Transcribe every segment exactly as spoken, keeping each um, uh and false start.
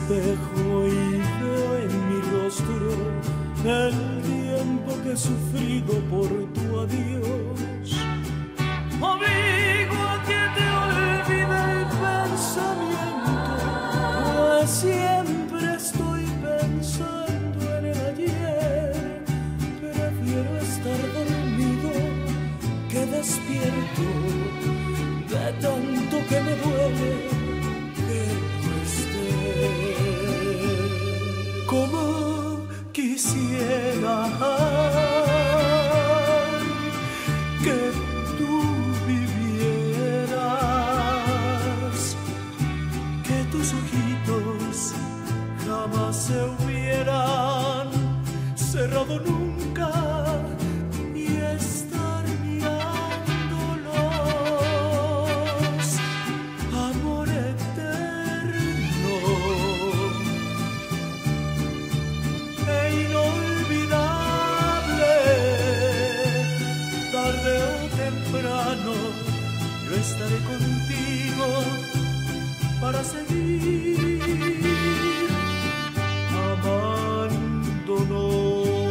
espejo y veo en mi rostro el tiempo que he sufrido por tu adiós. Obligo a que te olvide el pensamiento, pues siempre estoy pensando en el ayer. Prefiero estar dormido que despierto, de tanto que me duele que no estés. Como quisiera que tú vivieras, que tus ojitos jamás se hubieran cerrado nunca y estar mirándolos, amor eterno e inolvidable. Tarde o temprano yo estaré contigo para seguir amándonos.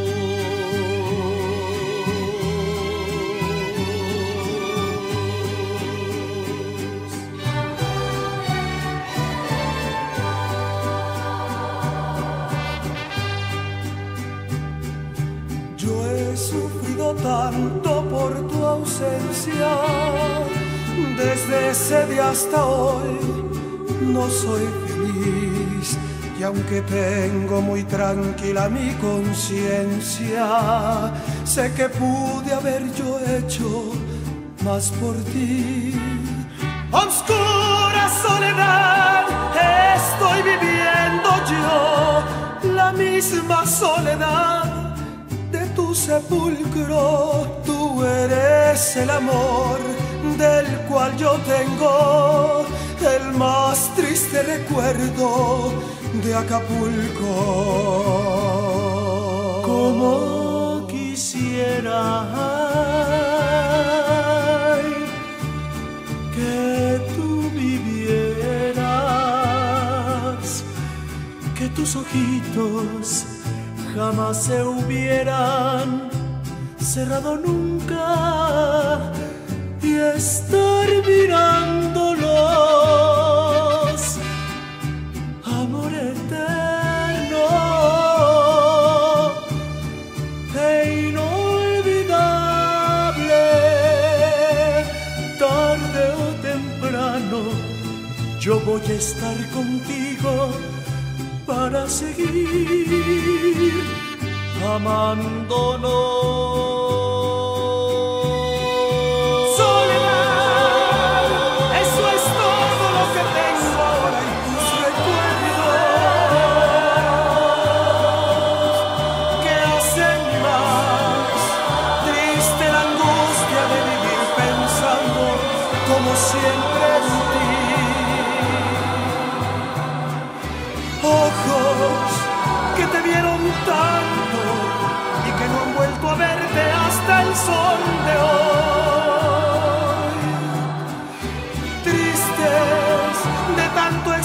Yo he sufrido tanto por tu ausencia, desde ese día hasta hoy no soy feliz. Y aunque tengo muy tranquila mi conciencia, sé que pude haber yo hecho más por ti. Oscura soledad estoy viviendo yo, la misma soledad de tu sepulcro. Tú eres el amor del cual yo tengo el más triste recuerdo de Acapulco. Como quisiera ay, que tú vivieras, que tus ojitos jamás se hubieran cerrado nunca y estar mirándolos, amor eterno e inolvidable. Tarde o temprano yo voy a estar contigo para seguir amándonos. Como siempre en ti, ojos que te vieron tanto y que no han vuelto a verte hasta el sol de hoy, tristes de tanto